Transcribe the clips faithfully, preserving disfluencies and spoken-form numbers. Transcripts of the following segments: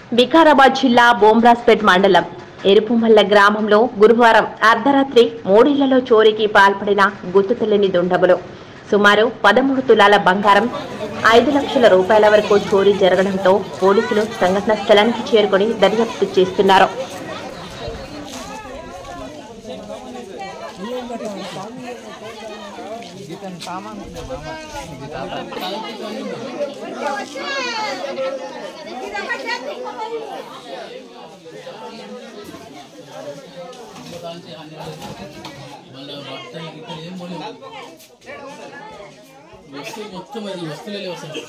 వికారాబాద్ జిల్లా బోమ్రాస్పేట్ మండలం ఎరుపుమల్ల గ్రామంలో గురువారం అర్ధరాత్రి మూడిళ్లలో చోరీకి పాల్పడిన గుర్తు తెలియని దుండగులు సుమారు పదమూడు తులాల బంగారం ఐదు లక్షల రూపాయల వరకు చోరీ జరగడంతో పోలీసులు సంఘటన స్థలానికి చేరుకుని దర్యాప్తు చేస్తున్నారు. మొత్తం అది వస్తువులే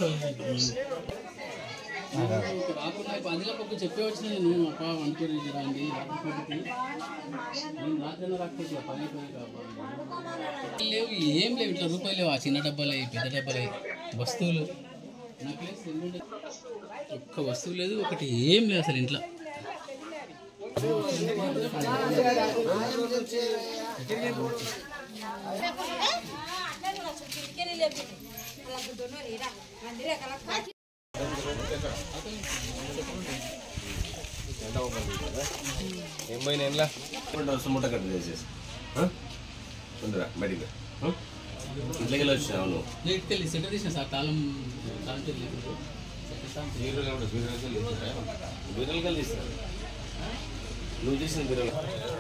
రాకుండా అందులో ఒక చెప్పే వచ్చిన నేను అప్ప అనుకోని రండి నేను రాత్రి రాకపోతే పని అయిపోయి లేవు ఏం లేవు ఇట్లా రూపాయలు లేవు. ఆ చిన్న డబ్బాలు పెద్ద డబ్బాలు వస్తువులు నాకు ఒక్క వస్తువు లేదు, ఒకటి ఏం లేదు అసలు ఇంట్లో. ఏం పోయినా ఎలా మూట కట్ట చేసేసి బయటికి ఇంట్లోకి వెళ్ళి వచ్చినావు నువ్వు వెళ్ళి సెటర్ తీసిన సార్ తాళం బీరలు కలిసి ఇస్తారు. నువ్వు చేసిన బీరలు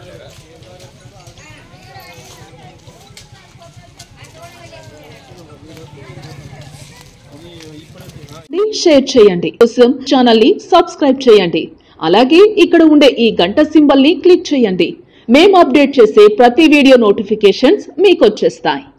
షేర్ చేయండి. కోసం ఛానల్ ని సబ్స్క్రైబ్ చేయండి. అలాగే ఇక్కడ ఉండే ఈ గంట సింబల్ ని క్లిక్ చేయండి. మేము అప్డేట్ చేసే ప్రతి వీడియో నోటిఫికేషన్స్ మీకు వచ్చేస్తాయి.